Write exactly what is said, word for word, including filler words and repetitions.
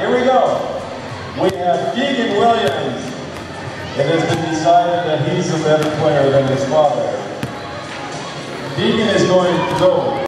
here we go. We have Deacon Williams. It has been decided that he's a better player than his father. Deacon is going to go.